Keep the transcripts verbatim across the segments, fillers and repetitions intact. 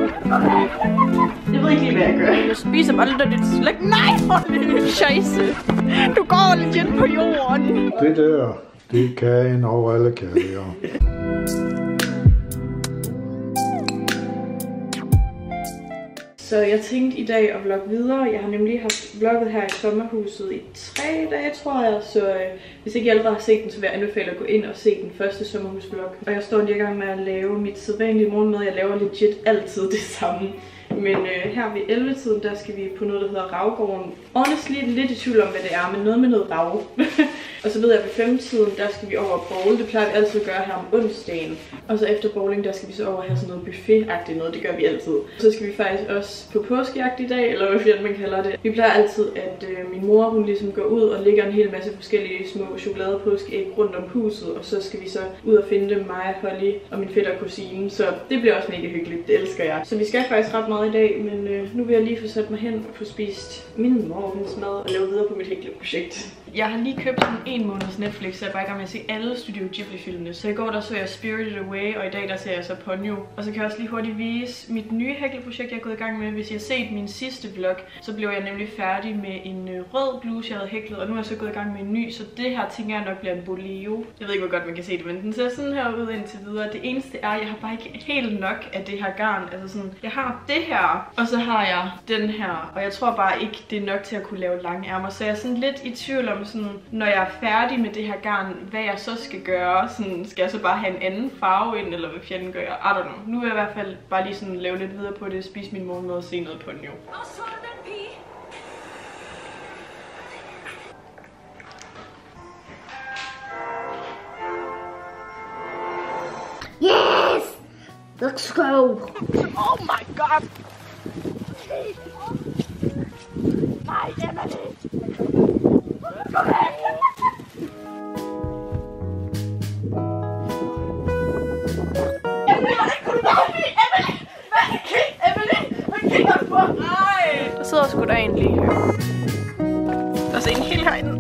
Jeg ved ikke lige, hvad jeg gør. Jeg spiser bare lidt af dit slik. Nej, Holly! Scheisse. Du går legit på jorden. Det der, det er kagen over alle kager. Så jeg tænkte i dag at vlogge videre. Jeg har nemlig haft vlogget her i sommerhuset i tre dage, tror jeg. Så øh, hvis ikke I allerede har set den, så vil jeg anbefale at gå ind og se den første sommerhusvlog. Og jeg står lige i gang med at lave mit sædvanlige morgenmad. Jeg laver legit altid det samme. Men øh, her ved elleve-tiden, der skal vi på noget, der hedder Ravgården. Honestly, lidt i tvivl om, hvad det er, men noget med noget rav. Og så ved jeg, at ved fem-tiden, der skal vi over og bowle. Det plejer vi altid at gøre her om onsdagen. Og så efter bowling, der skal vi så over have sådan noget buffet-agtigt noget. Det gør vi altid. Så skal vi faktisk også på påskejagt i dag, eller hvad man kalder det. Vi plejer altid, at øh, min mor, hun ligesom går ud og lægger en hel masse forskellige små chokoladepåskeæg rundt om huset. Og så skal vi så ud og finde dem, mig, Holly og min fætter og kusine. Så det bliver også mega hyggeligt. Det elsker jeg. Så vi skal faktisk ret meget i dag, men øh, nu vil jeg lige få sat mig hen og få spist min morgensmad og lave videre på mit hækleprojekt. Jeg har lige købt sådan en måneds Netflix, så jeg er bare i gang med at se alle Studio Ghibli-filmene. Så i går der så jeg Spirited Away, og i dag der ser jeg så Ponyo. Og så kan jeg også lige hurtigt vise mit nye hækleprojekt, jeg er gået i gang med. Hvis I har set min sidste vlog, så blev jeg nemlig færdig med en rød bluse, jeg havde hæklet, og nu er jeg så gået i gang med en ny. Så det her tænker jeg nok bliver en boleo. Jeg ved ikke, hvor godt man kan se det, men den ser sådan her ud indtil videre. Det eneste er, at jeg har bare ikke helt nok af det her garn. Altså sådan, jeg har det her, og så har jeg den her. Og jeg tror bare ikke, det er nok til at kunne lave lange ærmer. Så jeg er sådan lidt i tvivl om, sådan, når jeg er færdig med det her garn, hvad jeg så skal gøre. Sådan, skal jeg så bare have en anden farve ind, eller hvad fjenden gør? I don't know. Nu vil jeg i hvert fald bare lige sådan lave lidt videre på det, spise min morgenmad og se noget Ponyo. Yes! Let's go! Oh my god! Nej, Emily! Kom her! Der sidder sgu da en lige her. Der er en helt herinde.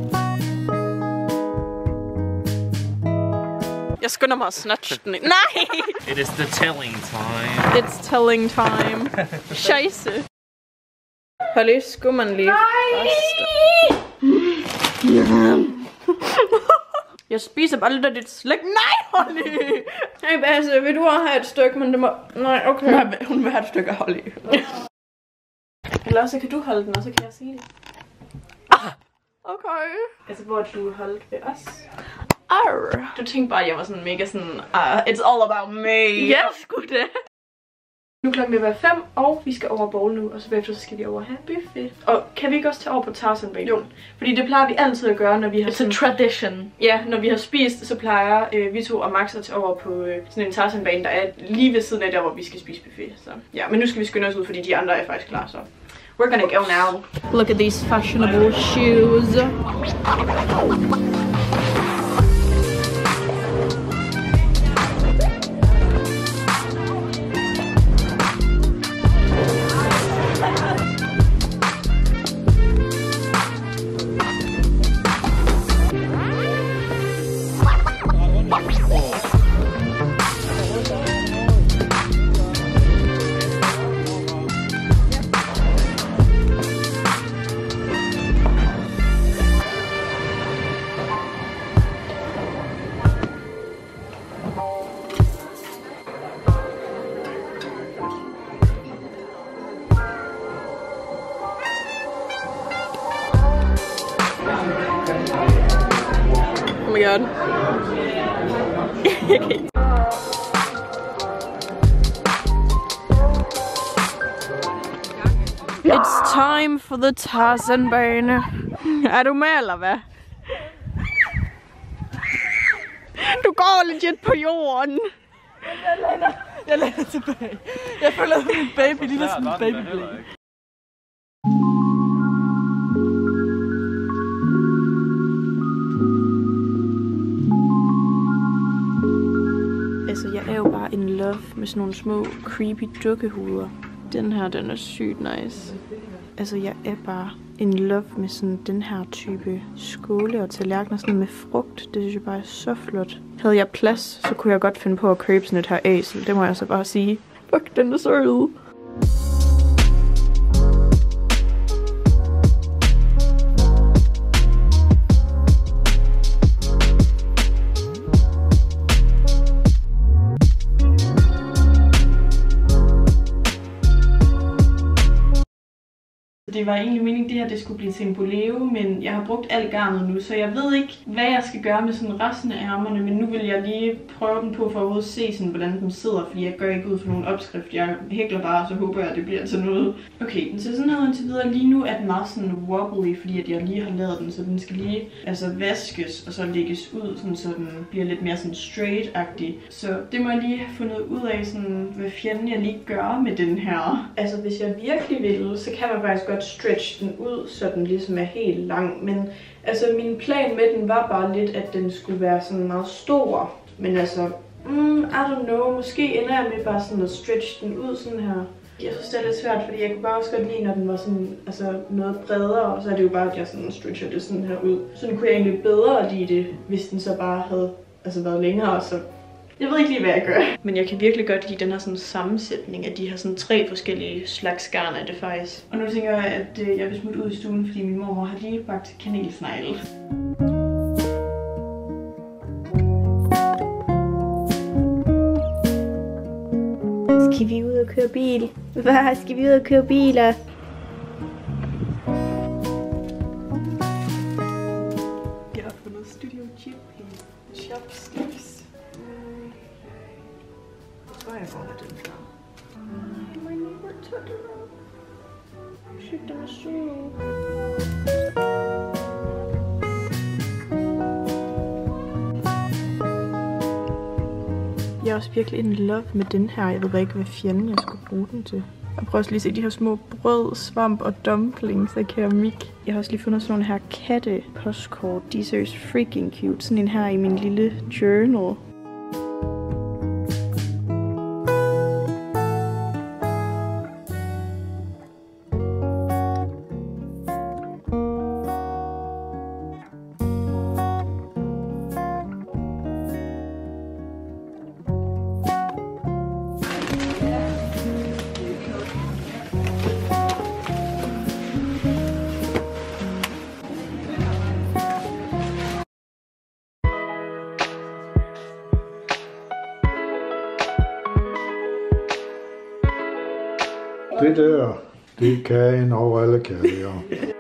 Jeg skynder mig at snatche den. Nej! It is the telling time. It's telling time. Scheisse. Holly, skummer den lige. Nej! Jeg spiser bare lidt af dit slik. Nej, Holly! Hey, Basse, vil du også have et stykke, men det må... Nej, okay. Nej, hun vil have et stykke af Holly. Eller så kan du holde den, og så kan jeg sige det. Ah, okay. Altså, hvor du holdt ved os. Arr. Du tænkte bare, at jeg var sådan mega sådan... Uh, it's all about me. Ja, sgu det. Nu klokken vil være fem, og vi skal over bowl nu, og så bagefter så skal vi over have buffet. Og kan vi ikke også tage over på Tarzan-banen? Jo. Fordi det plejer vi altid at gøre, når vi har... It's sådan, a tradition. Ja, når vi har spist, så plejer øh, vi to og Max at tage over på øh, sådan en Tarzan-bane, der er lige ved siden af der, hvor vi skal spise buffet. Så ja, men nu skal vi skynde os ud, fordi de andre er faktisk klar, så... We're gonna go now. Look at these fashionable shoes. Oh my god. It's time for the Tarzan-bane. Er du med, eller hvad? Du går legit på jorden. Jeg lander, jeg lander tilbage. Jeg føler, at min baby ligner sådan en baby. Altså, jeg er jo bare in love med sådan nogle små creepy dukkehuder. Den her, den er sygt nice. Altså, jeg er bare in love med sådan den her type skåle og tallerkener sådan med frugt. Det synes jeg bare er så flot. Havde jeg plads, så kunne jeg godt finde på at købe sådan et her æsel. Det må jeg så bare sige. Fuck, den er så sød. Det var egentlig meningen, at det her det skulle blive til en boleo, men jeg har brugt alt garnet nu, så jeg ved ikke, hvad jeg skal gøre med sådan resten af ærmerne, men nu vil jeg lige prøve den på for at overhovedet se, sådan, hvordan den sidder, fordi jeg gør ikke ud for nogen opskrift. Jeg hækler bare, så håber jeg, at det bliver til noget. Okay, den ser sådan her indtil videre. Lige nu er den meget sådan wobbly, fordi at jeg lige har lavet den, så den skal lige altså vaskes og så lægges ud, sådan, så den bliver lidt mere sådan straight-agtig. Så det må jeg lige have fundet ud af, sådan, hvad fjenden jeg lige gør med den her. Altså hvis jeg virkelig vil, så kan man faktisk godt stretch den ud, så den ligesom er helt lang. Men altså min plan med den var bare lidt, at den skulle være sådan meget stor. Men altså, mm, I don't know, måske ender jeg med bare sådan at stretch den ud sådan her. Jeg synes det er lidt svært, fordi jeg kunne bare også godt lide, når den var sådan, altså noget bredere, og så er det jo bare, at jeg sådan stretcher det sådan her ud. Så nu kunne jeg egentlig bedre lide det, hvis den så bare havde altså været længere, så jeg ved ikke lige, hvad jeg gør. Men jeg kan virkelig godt lide den her sådan sammensætning af de her sådan tre forskellige slags garn af det faktisk. Og nu tænker jeg, at øh, jeg vil smutte ud i stuen, fordi min mormor har lige bagt kanelsnegle. Skal vi ud og køre bil? Hvad? Skal vi ud og køre biler? Jeg har fundet Studio Ghibli chopsticks. Jeg tror, jeg går med den her. My neighbor Totoro. Shit, den er sød. Jeg er også virkelig in love med den her. Jeg ved bare ikke, hvad fjenden jeg skulle bruge den til. Jeg prøver også lige at se de her små brød, svamp og dumplings af keramik. Jeg har også lige fundet sådan nogle her katte postkort. De er seriøst freaking cute. Sådan en her i min lille journal. Det der, det er kagen over alle kager.